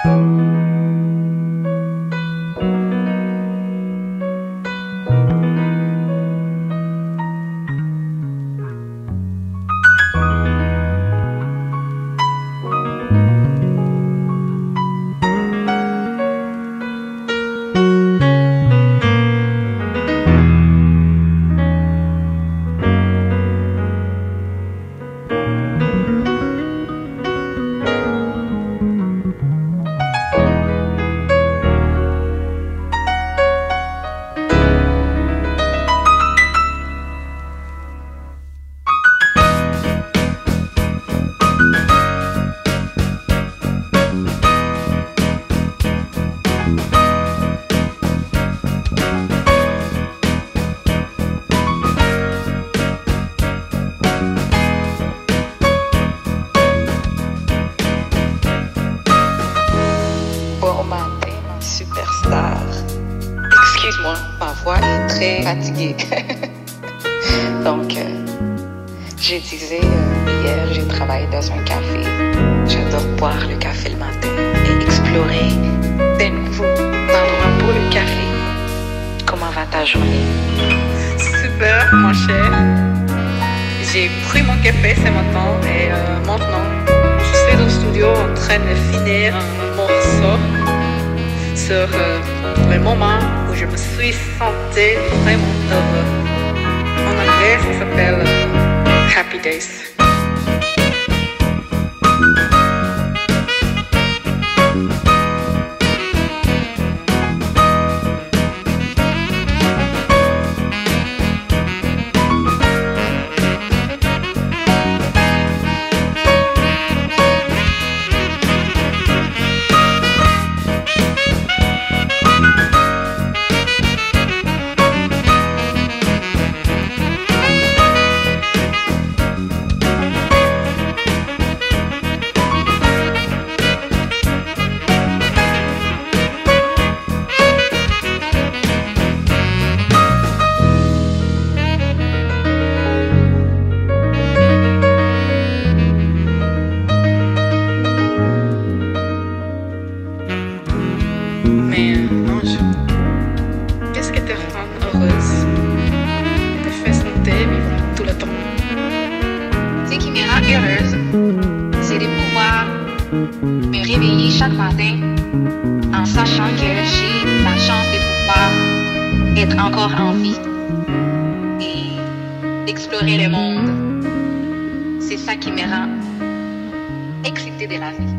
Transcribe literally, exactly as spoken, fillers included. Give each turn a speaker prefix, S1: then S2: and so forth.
S1: Superstar. Excuse-moi, ma voix est très fatiguée. Donc, euh, je disais, euh, hier, j'ai travaillé dans un café. J'adore boire le café le matin et explorer des nouveaux endroits pour le café. Comment va ta journée?
S2: Super, mon cher. J'ai pris mon café ce matin et euh, maintenant, je suis au studio en train de finir un morceau sur euh, le moment où je me suis sentie vraiment heureux. En anglais, ça s'appelle euh, Happy Days. Mais euh, Ange, qu'est-ce qui te rend heureuse et te fait sentir vivre tout le temps?
S3: Ce qui me rend heureuse, c'est de pouvoir me réveiller chaque matin en sachant que j'ai la chance de pouvoir être encore en vie et d'explorer le monde. C'est ça qui me rend excitée de la vie.